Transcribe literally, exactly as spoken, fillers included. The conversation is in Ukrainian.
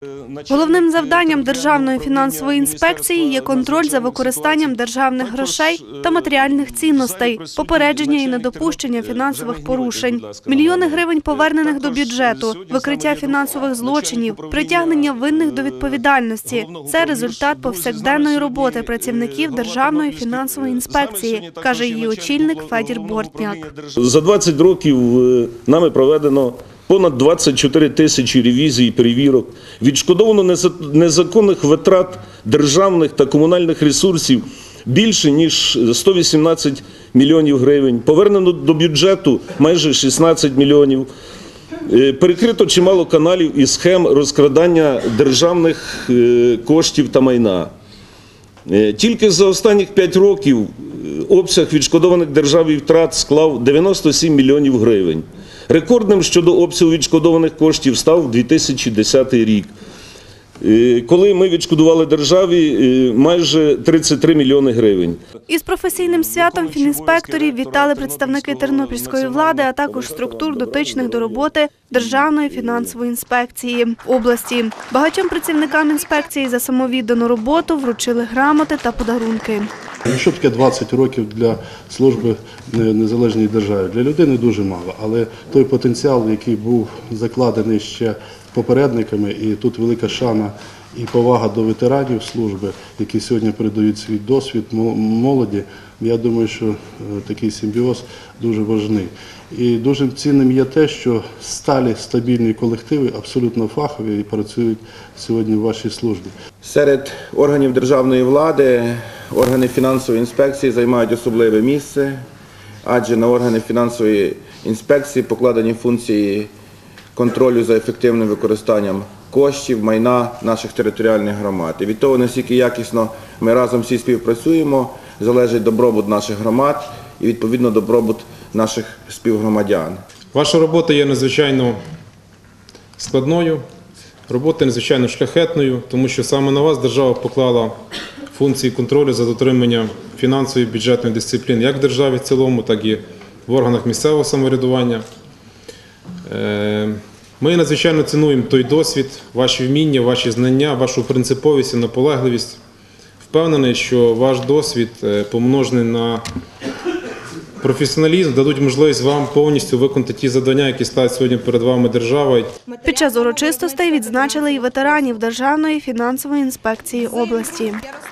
Головним завданням Державної фінансової інспекції є контроль за використанням державних грошей та матеріальних цінностей, попередження і недопущення фінансових порушень. Мільйони гривень повернених до бюджету, викриття фінансових злочинів, притягнення винних до відповідальності – це результат повсякденної роботи працівників Державної фінансової інспекції, каже її очільник Федір Бортняк. За двадцять років нами проведено понад двадцять чотири тисячі ревізій і перевірок, відшкодовано незаконних витрат державних та комунальних ресурсів більше, ніж сто вісімнадцять мільйонів гривень, повернено до бюджету майже шістнадцять мільйонів, перекрито чимало каналів і схем розкрадання державних коштів та майна. Тільки за останніх п'ять років обсяг відшкодованих державі втрат склав дев'яносто сім мільйонів гривень. Рекордним щодо обсягу відшкодованих коштів став дві тисячі десятий рік, коли ми відшкодували державі майже тридцять три мільйони гривень. Із професійним святом фінінспекторів вітали представники тернопільської влади, а також структур, дотичних до роботи Державної фінансової інспекції області. Багатьом працівникам інспекції за самовіддану роботу вручили грамоти та подарунки. Що таке двадцять років для служби незалежній державі? Для людини дуже мало, але той потенціал, який був закладений ще попередниками, і тут велика шана і повага до ветеранів служби, які сьогодні передають свій досвід молоді, я думаю, що такий симбіоз дуже важливий. І дуже цінним є те, що сталі, стабільні колективи, абсолютно фахові і працюють сьогодні в вашій службі. Серед органів державної влади органи фінансової інспекції займають особливе місце, адже на органи фінансової інспекції покладені функції контролю за ефективним використанням коштів, майна наших територіальних громад. І від того, наскільки якісно ми разом всі співпрацюємо, залежить добробут наших громад і, відповідно, добробут наших співгромадян. Ваша робота є надзвичайно складною, робота надзвичайно шляхетною, тому що саме на вас держава поклала функції контролю за дотриманням фінансової і бюджетної дисципліни як в державі в цілому, так і в органах місцевого самоврядування. Ми надзвичайно цінуємо той досвід, ваші вміння, ваші знання, вашу принциповість і наполегливість. Впевнений, що ваш досвід, помножений на професіоналізм, дадуть можливість вам повністю виконати ті завдання, які ставить сьогодні перед вами держава. Під час урочистостей відзначили і ветеранів Державної фінансової інспекції області.